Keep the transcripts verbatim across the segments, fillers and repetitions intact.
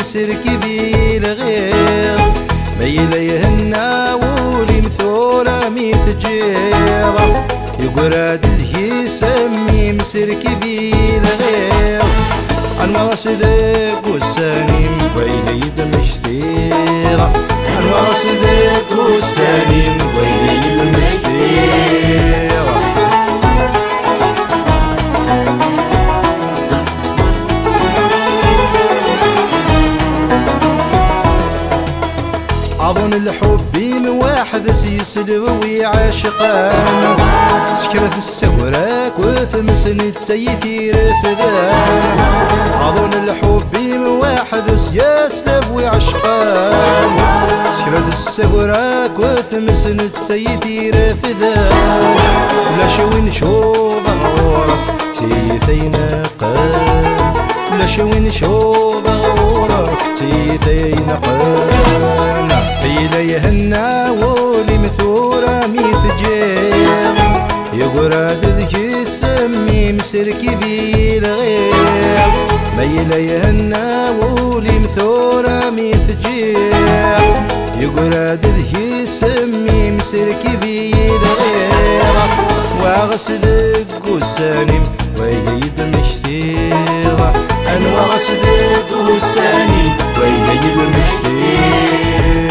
مسركي في الغير ميلا يهنا ولي مثورة ميت جيرة يقراد ذي سمي مسركي في الغير أنوار صدق والسليم ويليد مشتيرة أنوار صدق والسليم ويليد مشتيرة أظن الحب من واحد سيسلو ويعاشقان سكرة السوراك وثمسن تسيثي رفدان أظن الحب من واحد سيسلو ويعاشقان سكرة السوراك وثمسن تسيثي رفدان لا شوين شوض غورس تيثين قان لا شوين شوض غورس تيثين قان فيلا يهنا ولي مثورة ميت جير يقراد ذكي سمي مسركي في الغير ميلا يهنا ولي مثورة ميت جير يقراد ذكي سمي مسركي في الغير واغسدك والسانم ويهيد مشتيرة أنا واغسدك والسانم ويهيد مشتيرة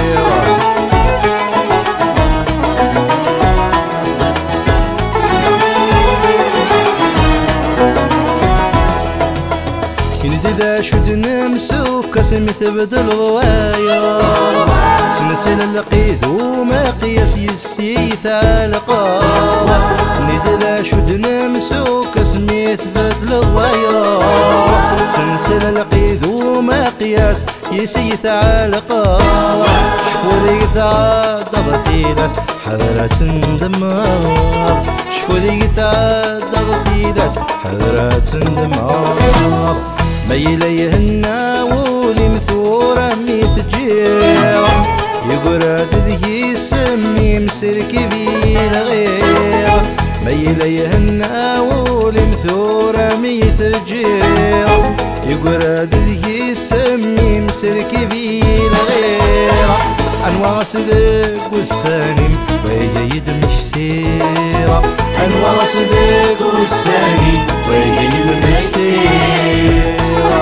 كنت شد نمسوك سمث بدل ضوايا سلسل لقيت وما قياس يسيث القاوة كنت شد نمسوك سميث بدل ضوايا سلسل لقيت وما قياس يسيث القاوة شفوري تعدض في ناس حضرة دمار شفوري تعدض في ناس حضرة دمار ميلا يهنا ولي مثورة ميت جيرة يقراد ذي سمي مسركي في الغير ميلا يهنا ولي مثورة ميت جيرة يقراد ذي سمي مسركي في الغير أنوار صدق والسليم ويهيد مشتيرة أنوار صدق والسليم ويهيد مشتيرة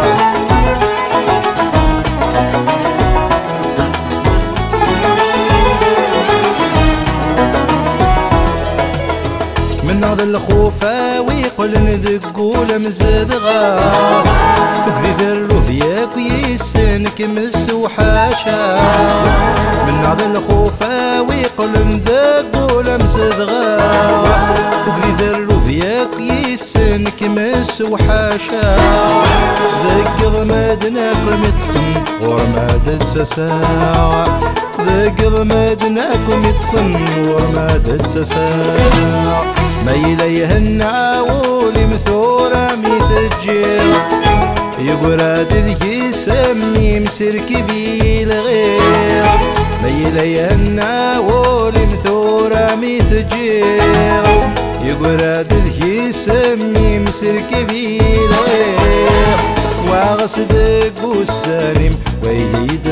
من هذا الخوفة ويقول نذقول مزدغا تكذي في الروفياك ويسنك مس وحاشا من هذا الخوفة ويقول نذقول مزدغا تكذي في الروفياك ويسنك مس وحاشا ذكر مدناك متصن ورمادت ساعة ذكر مدناك متصن ورمادت ساعة ميلا يهنا ولي مثورة ميت الجير يقراد ذي سمي مسركي في الغير ميلا يهنا ولي مثورة ميت الجير يقراد ذي سمي مسركي في الغير واغسدك والسليم ويهيد